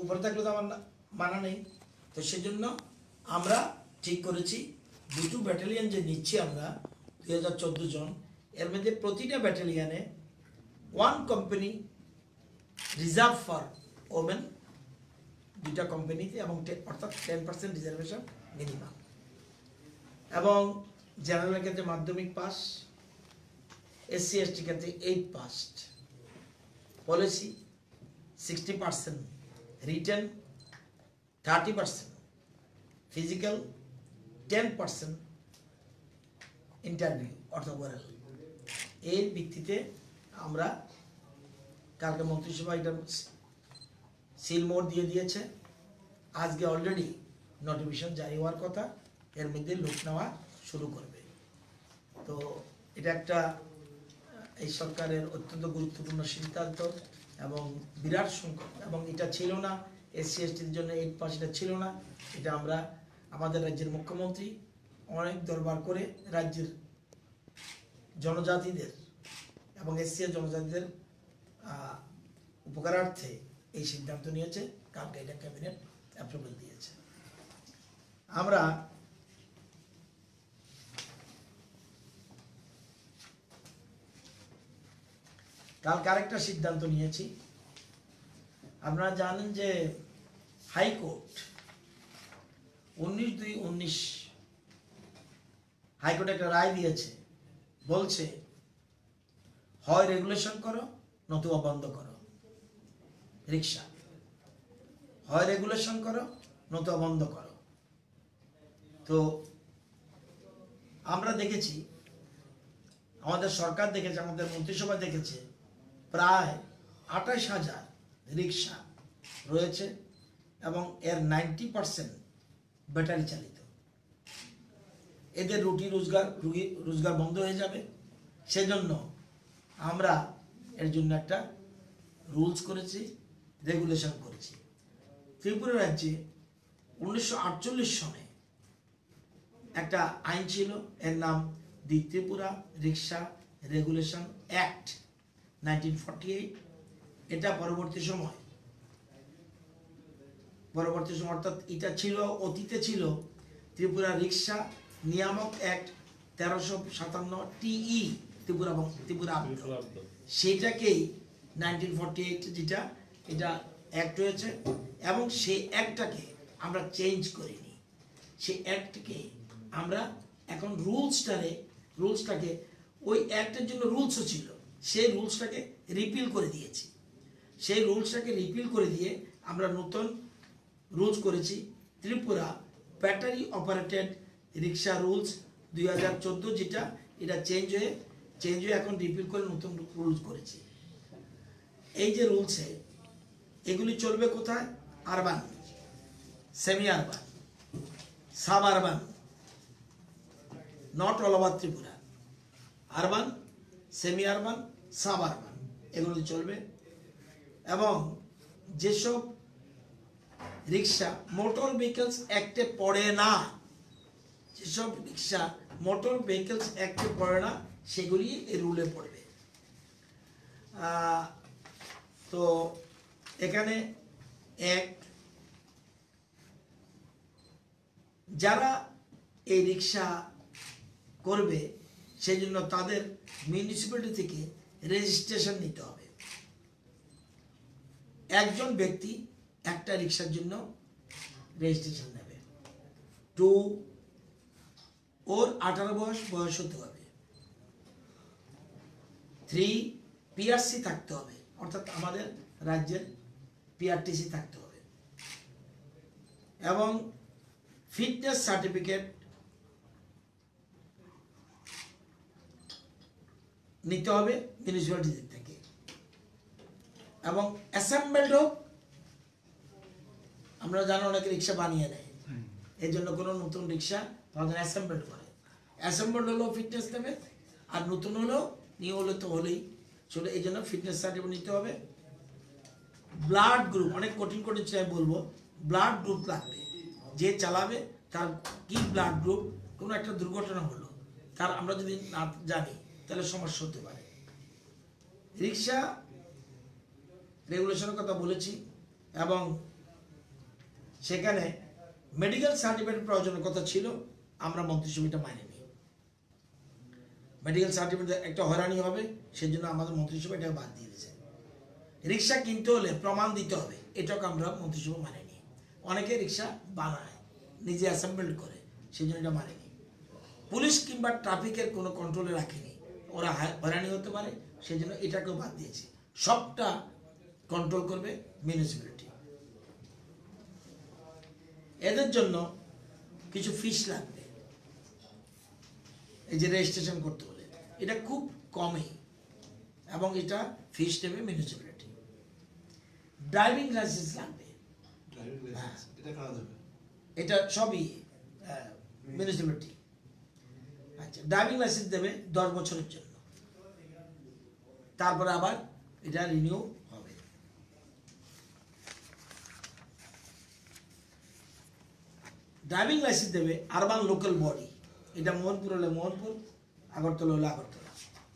উপরে থাকলে তো আমার মানা নেই। তো সেজন্য আমরা ঠিক করেছি দুটো ব্যাটালিয়ন যে নিচ্ছি আমরা 2014 জন, এর মধ্যে প্রতিটা ব্যাটালিয়নে 1 কোম্পানি রিজার্ভ ফর ওমেন, দুইটা কোম্পানিতে, এবং অর্থাৎ 10% রিজার্ভেশন মিনিমাম, এবং জেনারেলের ক্ষেত্রে মাধ্যমিক পাস, SC ST ক্ষেত্রে 8 pass, policy 60%, written 30%, physical 10%, interview অর্থাৎ ওরাল। এর ভিত্তিতে আমরা কালকে মন্ত্রিসভা এটা সিলমোড় দিয়ে দিয়েছে, আজকে অলরেডি নোটিফিকেশন জারি হওয়ার কথা, এর মধ্যে লোক নেওয়া শুরু করবে। তো এটা একটা এই সরকারের অত্যন্ত গুরুত্বপূর্ণ সিদ্ধান্ত এবং বিরাট সংখ্যক, এবং এটা ছিল না SC STর জন্য 8 পাস, এটা ছিল না। এটা আমরা আমাদের রাজ্যের মুখ্যমন্ত্রী অনেক দরবার করে রাজ্যের জনজাতিদের এবং SC জনজাতিদের উপকারার্থে এই সিদ্ধান্ত নিয়েছে, কালকে এটা ক্যাবিনেট অ্যাপ্রুভাল দিয়েছে। আমরা কালকে আরেকটা সিদ্ধান্ত নিয়েছি। আপনারা জানেন যে হাইকোর্ট 19/2/19 হাইকোর্ট একটা রায় দিয়েছে, বলছে হয় রেগুলেশন করো নতুবা বন্ধ করো রিক্সা, হয় রেগুলেশন করো নতুবা বন্ধ করো। তো আমরা দেখেছি, আমাদের সরকার দেখেছে, আমাদের মন্ত্রিসভা দেখেছে, প্রায় 28,000 রিক্সা রয়েছে এবং এর 90% ব্যাটারি চালিত। এদের রোজগার বন্ধ হয়ে যাবে। সেজন্য আমরা এর জন্য একটা রুলস করেছি, রেগুলেশন করেছি। ত্রিপুরা রাজ্যে 1948 সনে একটা আইন ছিল, এর নাম the Tripura rickshaw regulation act 1948। এটা পরবর্তী সময় অর্থাৎ এটা ছিল, অতীতে ছিল ত্রিপুরা রিক্সা নিয়ামক অ্যাক্ট 1357 TE ত্রিপুরা, সেটাকেই 1948 যেটা এটা অ্যাক্ট হয়েছে, এবং সেই অ্যাক্টটাকে আমরা চেঞ্জ করিনি। সেই অ্যাক্টকে আমরা এখন রুলসটাকে ওই অ্যাক্টের জন্য রুলসও ছিল, সেই রুলসটাকে রিপিল করে দিয়েছি। সেই রুলসটাকে রিপিল করে দিয়ে আমরা নতুন রুলস করেছি Tripura battery operated rickshaw rules 2014, যেটা এটা চেঞ্জ হয়ে এখন রিপিল করে নতুন রুলস করেছি। এই যে রুলসে এগুলি চলবে কোথায়? Urban, semi urban, sub urban, not all over Tripura, urban, semi urban, sub urban, এগুলো চলবে। এবং যেসব রিক্সা মোটর ভেহিকলস অ্যাক্টে পড়ে না, যেসব রিক্সা মোটর ভেহিকলস অ্যাক্টে পড়ে না, সেগুলি এই রুলে পড়বে। তো এখানে যারা এই রিক্সা করবে সেই জন্য তাদের মিউনিসিপ্যালিটি থেকে রেজিস্ট্রেশন নিতে হবে। একজন ব্যক্তি একটা রিক্সার জন্য রেজিস্ট্রেশন নেবে। ওর 18 বয়স হতে হবে। 3 PRC থাকতে হবে, অর্থাৎ আমাদের রাজ্যের PRTC থাকতে হবে, এবং ফিটনেস সার্টিফিকেট নিতে হবে মিউনিসিপ্যালিটি থেকে, এবং অ্যাসেম্বলড হোক। আমরা জানো অনেকে রিক্সা বানিয়ে নেয়, এর জন্য কোনো নতুন রিক্সা তাদের অ্যাসেম্বলড করে, অ্যাসেম্বলড হলেও ফিটনেস নেবে, আর নতুন হলেও নিউ হলে তো হলেই চলে। এই জন্য ফিটনেস সার্টিফিকেট নিতে হবে। ব্লাড গ্রুপ, অনেক কঠিন চাই বলবো, ব্লাড গ্রুপ লাগবে। যে চালাবে তার কি ব্লাড গ্রুপ, কোনো একটা দুর্ঘটনা হলো তার আমরা যদি না জানি তাহলে সমস্যা হতে পারে। রিক্সা রেগুলেশনের কথা বলেছি, এবং সেখানে মেডিকেল সার্টিফিকেট প্রয়োজনের কথা ছিল, আমরা মন্ত্রিসভাটা মানিনি। মেডিকেল সার্টিফিকেট একটা হয়রানি হবে, সেজন্য আমাদের মন্ত্রিসভা এটাকে বাদ দিয়ে দিয়েছে। রিক্সা কিনতে হলে প্রমাণ দিতে হবে, এটাকে আমরা মন্ত্রিসভা মানিনি। অনেকে রিক্সা বানায়, নিজে অ্যাসেম্বল করে, সেই জন্য এটা মানেনি। পুলিশ কিংবা ট্রাফিকের কোনো কন্ট্রোলে রাখেনি, ওরা হয়রানি হতে পারে, সেই জন্য এটাকেও বাদ দিয়েছি। সবটা কন্ট্রোল করবে মিউনিসিপ্যালিটি। এদের জন্য কিছু ফিস লাগবে, এই যে রেজিস্ট্রেশন করতে হলে, এটা খুব কমই, এবং এটা ফিস নেবে মিউনিসিপ্যালিটি। ড্রাইভিং লাইসেন্স লাগবে, এটা সবই মিউনিসিপ্যালিটি। আচ্ছা, ড্রাইভিং লাইসেন্স দেবে 10 বছরের জন্য, তারপরে আবার এটা রিনিউ হবে। ড্রাইভিং লাইসেন্স দেবে আরবান লোকাল বডি, এটা মোহনপুর হলে মোহনপুর, আগরতলা হলে আগরতলা।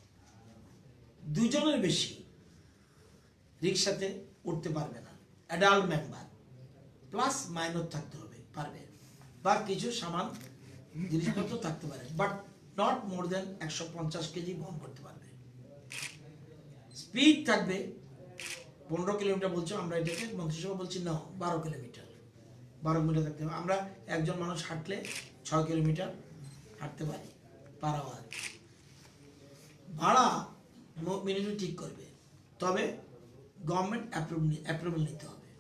2 জনের বেশি রিক্সাতে উঠতে পারবে না, অ্যাডাল্ট মেম্বার প্লাস মাইনর থাকতে হবে, পারবে, বা কিছু সামান জিনিসপত্র থাকতে পারে, but not more than 150 KG বহন করতে পারবে। স্পিড থাকবে 15 কিলোমিটার বলছো, আমরা এটাকে মন্ত্রিসভা বলছি না 12 কিলোমিটার। 12 কিলোমিটার থাকতে হবে। আমরা একজন মানুষ হাঁটলে 6 কিলোমিটার হাঁটতে পারি পার আওয়ার। ভাড়া মিনিমাম ঠিক করবে, তবে গভর্নমেন্ট অ্যাপ্রুভাল নিতে হবে।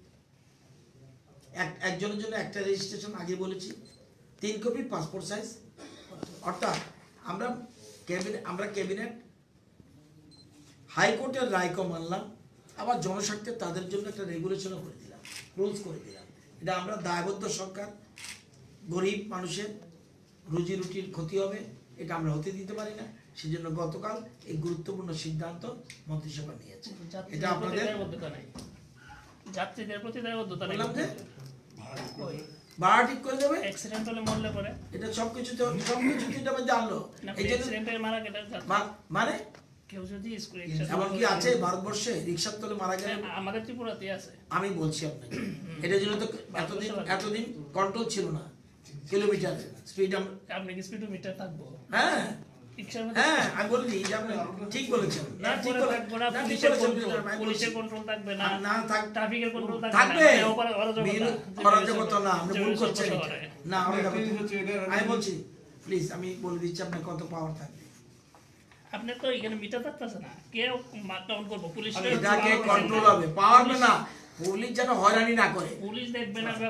একজনের জন্য একটা রেজিস্ট্রেশন আগে বলেছি, 3 কপি পাসপোর্ট সাইজ। অর্থাৎ আমরা ক্যাবিনেট হাইকোর্টের রায়কে মানলাম, আবার জনস্বার্থে তাদের জন্য একটা রেগুলেশনও করে দিলাম, রুলস করে দিলাম। এটা আমরা দায়বদ্ধ সরকার, গরিব মানুষের রুজি রুটির ক্ষতি হবে, এটা আমরা হতে দিতে পারি না। সেজন্য গতকাল এই গুরুত্বপূর্ণ সিদ্ধান্ত মন্ত্রিসভা নিয়েছে। এটা আপনাদের যাত্রীদের প্রতি দায়বদ্ধতা নেই, ভাড়া ঠিক করে দেবে, অ্যাক্সিডেন্ট হলে মরলে পরে এটা সবকিছু এটা জানলো। এই জন্য মারা গেলে মানে কেউ যদি এমন কি আছে ভারতবর্ষে রিক্সার তলে মারা গেলে? আমাদের ত্রিপুরাতে আছে। আমি বলছি আপনাকে, এটার জন্য তো এতদিন কন্ট্রোল ছিল না, কিলোমিটার স্পিড। আপনি কি স্পিডোমিটার থাকবো? হ্যাঁ রিক্সার মধ্যে হ্যাঁ, আমি বলি যে আপনি ঠিক বলেছেন। না ঠিক পুলিশের কন্ট্রোল থাকবে না, না ট্রাফিকের কন্ট্রোল থাকবে, অরাজকতা না আপনি ভুল করছেন। না আমি বলছি, প্লিজ আমি বলে দিচ্ছি আপনার কত পাওয়ার থাকবে। আপনি তো এখানে মিটার থাকতেছে না, কে কাউন্ট করবো? পুলিশ এটাকে কন্ট্রোল হবে, পারবে না, পুলিশ যেন হয়রানি না করে। পুলিশ দেখবে না,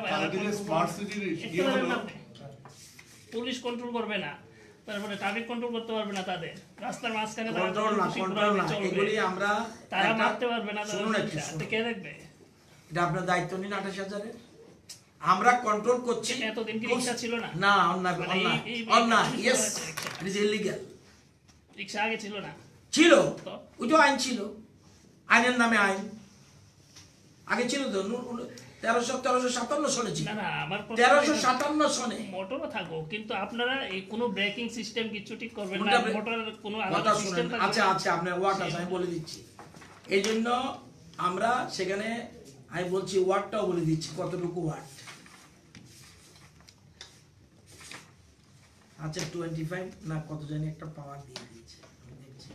পুলিশ কন্ট্রোল করবে না, তারপরে ট্রাফিক কন্ট্রোল করতে পারবে না, তাদের রাস্তার মাঝখানে কন্ট্রোল না এগুলি আমরা তারা মারতে পারবে না, শুনুন একটু, কে দেখবে? এটা আপনার দায়িত্ব নিন। 28,000-এর আমরা কন্ট্রোল করছি। এতদিন কি রিক্সা ছিল না? না, অন্যায়, yes, it is illegal. Rickshaw আগে ছিল না? ছিল, ওইটা আইন ছিল, আইনের নামে আইন আগে ছিল তো। 1357 সনে ছিল। না না, আমার 1357 সনে মোটরও থাকো, কিন্তু আপনারা এই কোনো ব্রেকিং সিস্টেম কিছু ঠিক করবেন না, মোটরের কোনো আলাদা সিস্টেম থাকবে। আচ্ছা আচ্ছা, আপনার ওয়াট আছে, আমি বলে দিচ্ছি। এই জন্য আমরা সেখানে আমি বলছি ওয়াটটাও বলে দিচ্ছি, কতটুকু ওয়াট। আচ্ছা 25 না কত জানি একটা পাওয়ার দিয়ে দিয়েছে, আমি দেখছি।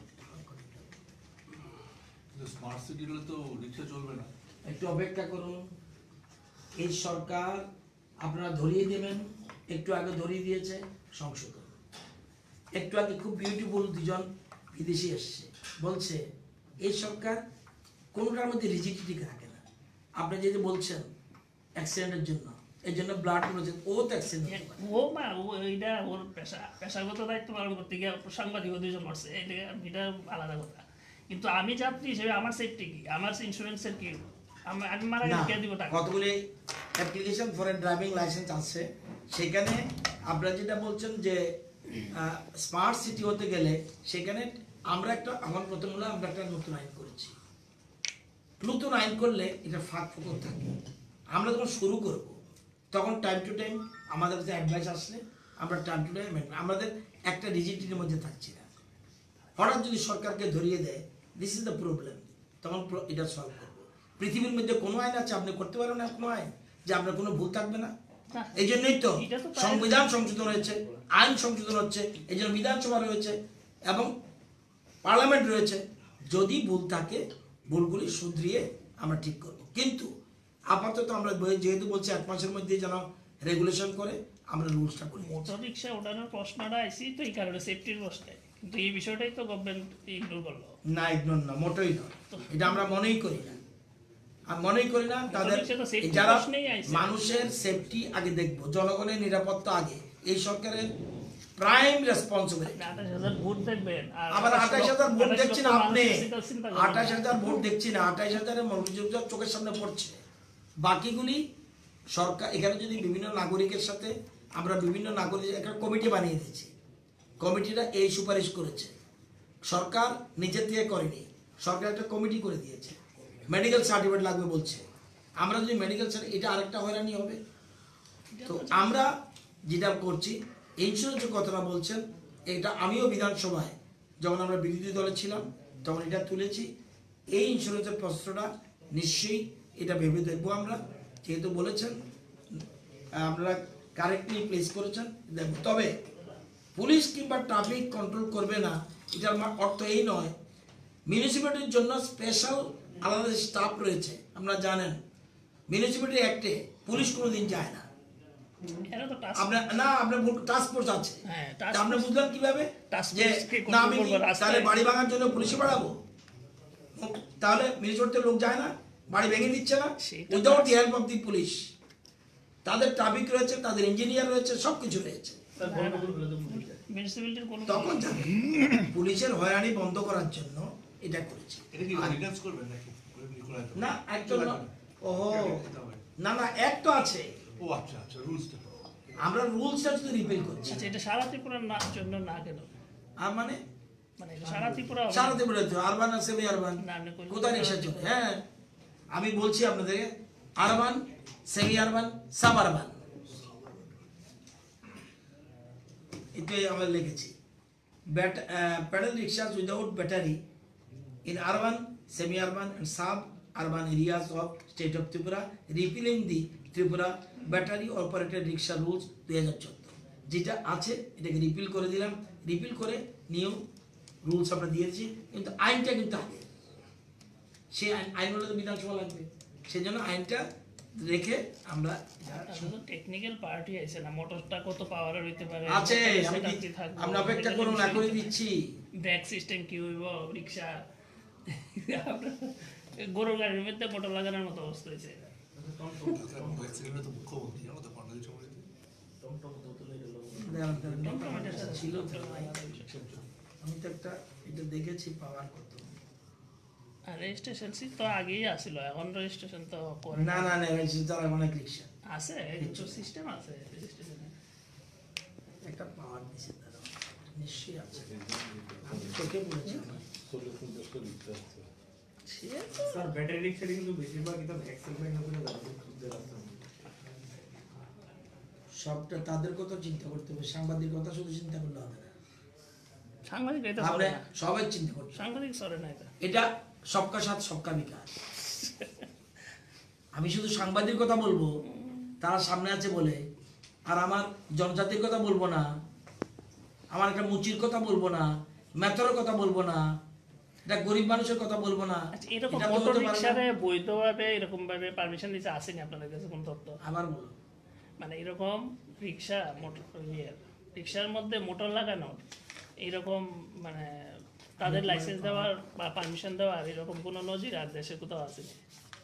স্মার্ট সিটি হলে তো রিক্সা চলবে না, একটু অপেক্ষা করুন। এই সরকার আপনারা ধরিয়ে দেবেন, একটু আগে ধরিয়ে দিয়েছে সংশোধন। একটু আগে খুব বিউটিফুল 2 জন বিদেশি এসছে, বলছে এই সরকার কোনোটার মধ্যে রিজিডিটি রাখে না। আপনি যদি বলছেন অ্যাক্সিডেন্টের জন্য, এই জন্য ব্লাড বলেছেন, ও তো অ্যাক্সিডেন্ট ও মা, ও এইটা ওর পেশাগত দায়িত্ব পালন করতে গিয়ে সাংবাদিক 2 জন মারছে, এটা আলাদা কথা। কিন্তু আমি যাত্রী হিসেবে আমার সেফটি কি, আমার ইন্স্যুরেন্সের কি? আমি মারা গেলে কে দিব টাকা? কতগুলি application for a driving licence আছে, সেখানে আপনারা যেটা বলছেন যে স্মার্ট সিটি হতে গেলে, সেখানে আমরা আমার প্রথম হলো আমরা একটা নতুন আইন করেছি। নতুন আইন করলে এটা ফাঁক ফোকর থাকে। আমরা যখন শুরু করব তখন টাইম টু টাইম আমাদের কাছে অ্যাডভাইস আসলে আমরা টাইম টু টাইম, আমাদের একটা রিজিডিটির মধ্যে থাকছি না। হঠাৎ যদি সরকারকে ধরিয়ে দেয়, দিস ইজ দ্য প্রবলেম, তখন এটা সলভ করবো। পৃথিবীর মধ্যে কোনো আইন আছে আপনি করতে পারবেন না? কোনো আইন যে আপনার কোনো ভুল থাকবে না? না। এই জন্যই তো এটা তো সংবিধান সংশোধন হয়েছে, আইন সংশোধন হচ্ছে, এই জন্য বিধানসভা রয়েছে এবং পার্লামেন্ট রয়েছে। যদি ভুল থাকে ভুলগুলি শুধরিয়ে আমরা ঠিক করব, কিন্তু আপাতত আমরা যেহেতু বলছি 1 মাসের মধ্যে যেন রেগুলেশন করে আমরা রুলসটা করি। মোটর রিক্সা ওঠানোর প্রশ্নটা আইসি তো এই কারণে সেফটির প্রশ্নে, কিন্তু এই বিষয়টাই তো গভর্নমেন্ট ইগনোর করলো। না, ইগনোর না, মোটেই নয়, এটা আমরা মনেই করি না। আর মনেই করি না তাদের মোটর রিক্সা তো safety যারা প্রশ্নেই আইছে। মানুষের সেফটি আগে দেখবো, জনগণের নিরাপত্তা আগে, এই সরকারের প্রাইম রেসপন্সিবিলিটি। 28,000 ভোট দেখবেন আর আবার 28,000 ভোট দেখছি না আপনি, চিন্তা করেন না। 28,000 ভোট দেখছি না, 28,000 মনোযোগ চোখের সামনে পড়ছে। বাকিগুলি সরকার, এখানে যদি বিভিন্ন নাগরিকের সাথে আমরা বিভিন্ন নাগরিক একটা কমিটি বানিয়ে দিয়েছি, কমিটিটা এই সুপারিশ করেছে, সরকার নিজের থেকে করেনি, সরকার একটা কমিটি করে দিয়েছে। মেডিকেল সার্টিফিকেট লাগবে বলছে, আমরা যদি মেডিকেল সার্টিফিকেট, এটা আরেকটা হয়রানি হবে। তো আমরা যেটা করছি, ইন্স্যুরেন্সের কথাটা বলছেন, এটা আমিও বিধানসভায় যখন আমরা বিরোধী দলে ছিলাম তখন এটা তুলেছি। এই ইন্স্যুরেন্সের প্রশ্নটা নিশ্চয়ই এটা ভেবে দেখবো আমরা, যেহেতু বলেছেন আপনারা কারেক্টলি প্লেস করেছেন, দেখবো। তবে পুলিশ কিংবা ট্রাফিক কন্ট্রোল করবে না, এটার অর্থ এই নয় মিউনিসিপ্যালিটির জন্য স্পেশাল আলাদা স্টাফ রয়েছে। আপনারা জানেন মিউনিসিপ্যালিটি অ্যাক্টে পুলিশ কোনোদিন যায় না। এরা তো task- আপনার না, আপনার টাস্ক ফোর্স আছে। হ্যাঁ, তা task আপনি force- বুঝলেন কিভাবে task যে force কে না control আমি কি করবো রাস্তায়? তাহলে বাড়ি ভাঙার জন্য পুলিশে বাড়াবো? তাহলে মিউনিসিপ্যালিটিতে লোক যায় না, বাড়ি ভেঙে দিচ্ছে না সেটা without the help of the police. তাদের ট্রাফিক রয়েছে, তাদের ইঞ্জিনিয়ার রয়েছে, সবকিছু রয়েছে। মিউনিসিপ্যালিটির কোনো তখন যাবে পুলিশের হয়রানি বন্ধ করার জন্য এটা করেছে। এটা কি রিটার্নস করবেন নাকি করা যেতে পারে? না একজন ওহো দিতে হবে। না না, এক তো আছে, ও আচ্ছা আচ্ছা, রুলসটা আমরা রুলসটা যদি রিপিল করছি। আচ্ছা, এটা সারা ত্রিপুরার জন্য না কেন? আর মানে মানে এটা সারা ত্রিপুরা হবে না? সারাতে বলে তো আরবান আর সেমি আরবান, না, আপনি কইলেন কোথায় রিক্সা চলে? হ্যাঁ আমি বলছি আপনাদেরকে, urban, semi urban, sub urban, এটাই আমরা লিখেছি। Pedal rickshaws without battery in urban, semi-urban and sub-urban areas of state of Tripura, repealing the Tripura battery operated rickshaw rules 2014, যেটা আছে এটাকে রিপিল করে দিলাম। রিপিল করে নিউ রুলস আমরা দিয়েছি, কিন্তু আইনটা কিন্তু আগে, সেই আইন হলে তো বিধানসভা লাগবে, সেই জন্য আইনটা রেখে আমরা টেকনিক্যাল পার্টি আছে না, মোটরটা কত পাওয়ারের হইতে পারে আছে। আমি সেটা কি থাকবে? আমরা অপেক্ষা করুন, এখনই দিচ্ছি। ব্রেক সিস্টেম কি হইব, রিক্সা গরুর গাড়ির মধ্যে মোটর লাগানোর মতো অবস্থা হয়েছে। অ্যাক্সিডেন্টে তো মুখ্যমন্ত্রী জানো তো কন্ট্রোল সমিতি ছিল তো, আমি তো একটা এটা দেখেছি পাওয়ার কত। আর রেজিস্ট্রেশন তো আগেই আসছিল, এখন রেজিস্ট্রেশন তো করে না না না, তারা অনেক রিক্সা আছে, কিছু সিস্টেম আছে রেজিস্ট্রেশনে। একটা পাওয়ার দিছে তারা, নিশ্চয়ই আছে, আমি চোখে পড়েছি আমার। সে তো স্যার ব্যাটারি রিক্সা কিন্তু বেশিরভাগই তো এক্সেল ব্যান্ড করে রাস্তা। সবটা তাদের কথা চিন্তা করতে হবে, সাংবাদিক কথা শুধু চিন্তা করলে হবে না, সাংবাদিক এটা আপনি চলে না, সবাই চিন্তা করতে হবে। সাংবাদিক চলে না এটা। এটা সবকা সাথ সবকা বিকাশ। আমি শুধু সাংবাদিক কথা বলবো, তারা সামনে আছে বলে, আর আমার জনজাতির কথা বলবো না, আমার একটা মুচির কথা বলবো না, মেথরের কথা বলবো না, এটা গরিব মানুষের কথা বলবো না। আচ্ছা, এরকম এটা তো মোটর হতে পারে না। রিক্সারে বৈধভাবে এরকম ভাবে পারমিশন দিতে আসেনি আপনাদের কাছে কোন তথ্য? আবার বলো, মানে এরকম রিক্সা মোটর রিক্সার মধ্যে মোটর লাগানো এইরকম মানে তাদের লাইসেন্স দেওয়ার বা পারমিশন দেওয়ার এরকম কোনো নজির আর দেশে কোথাও আসেনি?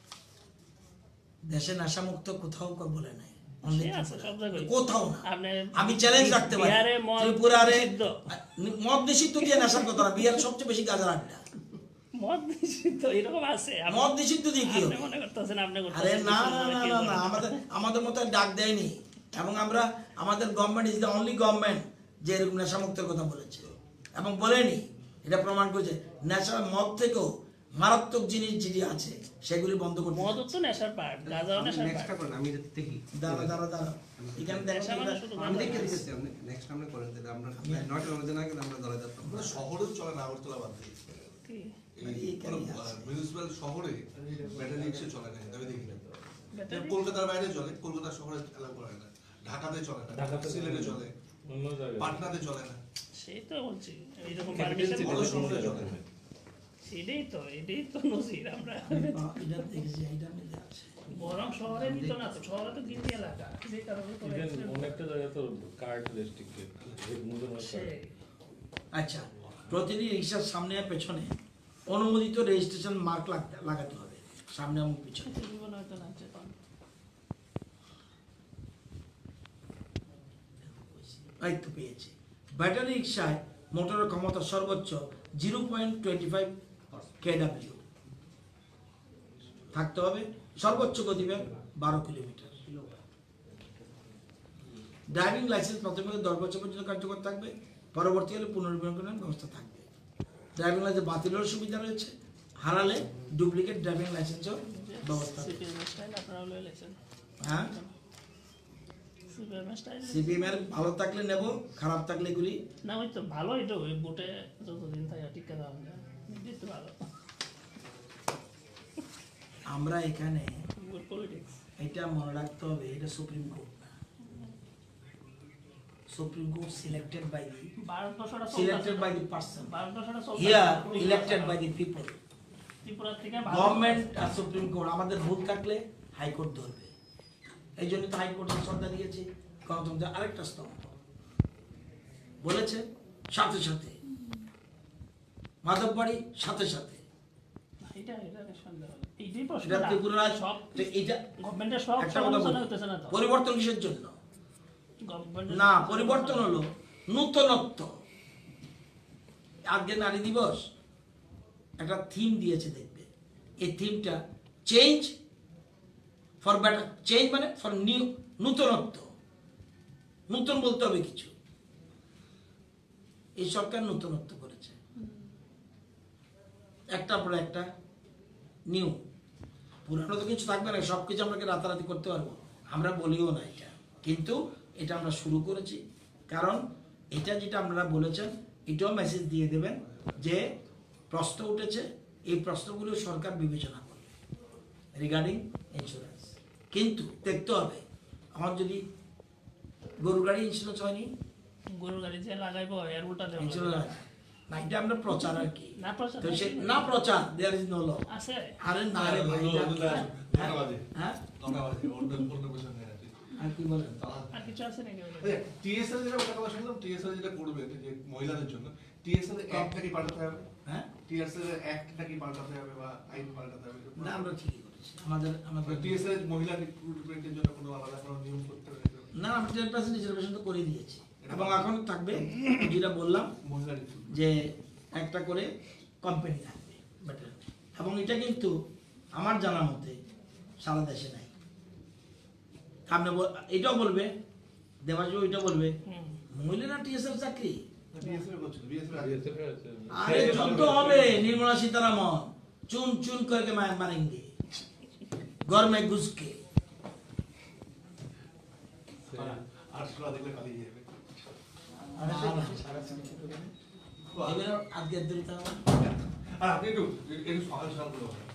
দেশে নেশামুক্ত কোথাও বলে নাই, সে আছে সব জায়গায়। কোথাও না। আপনি আমি চ্যালেঞ্জ রাখতে পারি, বিহারে মদ ত্রিপুরারে নিষিদ্ধ। মদ নিষিদ্ধ দিয়ে নেশার কথা না, বিহার সবচেয়ে বেশি গাঁজার আড্ডা। মদ নিষিদ্ধ এরকম আছে? মদ নিষিদ্ধ দিয়ে কি আপনি হবে? মনে করতেছেন আপনি আরে করতেছেন, না কিছু না মনে না কেউ না করে না, না। আমাদের মতো ডাক দেয়নি, এবং আমরা আমাদের government is the only government যে এরকম নেশামুক্তের কথা বলেছে, এবং বলেনি, এটা প্রমাণ করেছে। নেশা মদ থেকেও মারাত্মক জিনিস যেটি আছে সেগুলি বন্ধ করতে মদ তো নেশার পার্ট, গাঁজাও নেশার নেক্সটটা পার্ট। করেন, আমি দেখি। দাঁড়া দাঁড়া দাঁড়া, এখানে দেখো নেশা মানে শুধু আমি গাঁজা দেখে না। দিতেছি, আপনি নেক্সট আমরা করেন, তাহলে আমরা 9টার মধ্যে না গেলে আমরা দলে যাতাম। আমরা শহরেও চলে না, আগরতলা বাদ দিয়ে কি? মিউনিসিপ্যাল শহরে ব্যাটারি রিক্সা চলে না, আমি দেখি না। ব্যাটারি কলকাতার বাইরে চলে, কলকাতা শহরে অ্যালাউ করে না, ঢাকাতে চলে না, ঢাকাতে সিলেটে চলে, অন্য জায়গায় পাটনাতে চলে না, সেই তো বলছি এইরকম Capital পারমিশন city বড় শহরে চলে। এটাই তো নজির আমরা এটা দেখেছি, এটা মিলে আছে। বরং শহরে দিত না তো, শহরে তো গিন্নি এলাকা, যে কারণে তো ইভেন accident অনেকটা জায়গায় তো কার্ড রেস্ট্রিক্টেড সেই আচ্ছা, প্রতিটি রিক্সার সামনে আর পেছনে অনুমোদিত রেজিস্ট্রেশন মার্ক লাগাতে হবে, সামনে এবং পিছনে। জীবন হয়তো না চেতন এই তো পেয়েছি। ব্যাটারি রিক্সায় মোটরের ক্ষমতা সর্বোচ্চ 0.25 kW থাকতে হবে, সর্বোচ্চ গতিবেগ 12 কিলোমিটার। ড্রাইভিং লাইসেন্স প্রাথমিক 10 বছর পর্যন্ত কার্যকর থাকবে, পরবর্তীকালে পুনর্বিবেচনার ব্যবস্থা থাকবে। ড্রাইভিং লাইসেন্স বাতিলের সুবিধা রয়েছে, হারালে ডুপ্লিকেট ড্রাইভিং লাইসেন্সও ব্যবস্থা রয়েছে। সিপিএম স্টাইল আপনারা লয়ে লেছেন হ্যাঁ, সিপিএম স্টাইল সিপিএম এর ভালো থাকলে নেব, খারাপ থাকলে এগুলি না ওই তো ভালো, এটা ওই বুটে যতদিন থাকে টিকা দেওয়া যায় দিতে ভালো আমরা এখানে গুড পলিটিক্স এটা মনে রাখতে হবে, এটা সুপ্রিম কোর্ট না। Supreme court selected by the selected by the person, here elected by the people. Tripura থেকে গভর্নমেন্ট আর সুপ্রিম কোর্ট, আমাদের ভুল থাকলে হাইকোর্ট ধরবে। এই জন্য তো হাইকোর্টের শ্রদ্ধা দিয়েছে, গণতন্ত্রের আরেকটা স্তম্ভ বলেছে। সাথে সাথে মাধববাড়ি, সাথে সাথে এটা সন্দেহ এইটাই প্রশ্ন এটা ত্রিপুরা সব তো এটা গভর্নমেন্টের সব একটা কথা সমালোচনা বলি, হতেছে না তো পরিবর্তন কিসের জন্য? গভর্নমেন্টের না, পরিবর্তন হলো নূতনত্ব। আজকে নারী দিবস একটা থিম দিয়েছে, দেখবে এই থিমটা চেঞ্জ ফর বেটার, চেঞ্জ মানে ফর নিউ, নূতনত্ব। নূতন বলতে হবে কিছু, এই সরকার নূতনত্ব করেছে, একটা পর একটা নিউ। পুরানো তো কিছু থাকবে না, সব কিছু আমরা রাতারাতি করতে পারবো, আমরা বলিও না এটা, কিন্তু এটা আমরা শুরু করেছি। কারণ এটা যেটা আপনারা বলেছেন, এটাও মেসেজ দিয়ে দেবেন যে প্রশ্ন উঠেছে, এই প্রশ্নগুলো সরকার বিবেচনা করবে রিগার্ডিং ইন্স্যুরেন্স। কিন্তু দেখতে হবে, আমার যদি গরু গাড়ি ইন্স্যুরেন্স হয়নি, গরু গাড়ি যে লাগাইবো এর উল্টা দেব ইন্স্যুরেন্স না, এটা আমরা প্রচার আর কি, না প্রচার তো সে না প্রচার, দেয়ার ইজ নো ল। আছে আরে না রে ভাই, নটা বাজে, হ্যাঁ, নটা বাজে, অন্য পেছনে হয়ে আছে। আর কি বলেন? আর কিছু আছে নাকি টিএসএল যেটা কথা শুনলাম, টিএসএল যেটা করবে যে মহিলাদের জন্য, টিএসএল অ্যাক্টটা কি পাল্টাতে হবে? হ্যাঁ, টিএসএল অ্যাক্টটা কি পাল্টাতে হবে বা আইন পাল্টাতে হবে? না আমরা ঠিকই করেছি, আমাদের টিএসএল মহিলা রিক্রুটমেন্টের জন্য কোনো আলাদা কোনো নিয়ম করতে হবে? না, আমরা 10% রিজার্ভেশন তো করে দিয়েছি, এবং এখন থাকবে যেটা বললাম মহিলা রিক্রুটমেন্ট যে একটা করে কোম্পানি থাকবে বেটার। এবং এটা কিন্তু আমার জানা মতে সারা দেশে নাই। আপনি এটাও বলবে, দেবাশিস এটা বলবে মহিলারা টিএসএল চাকরি, বিএসএফ করছিল, বিএসএফ আরে যুদ্ধ হবে, নির্মলা সীতারামন চুন চুন করে মারেंगे घर में घुस के। 800 দেখলে পালিয়ে যাবে। এবার আজকের দিনটা আর আপনি একটু সকাল সকাল করে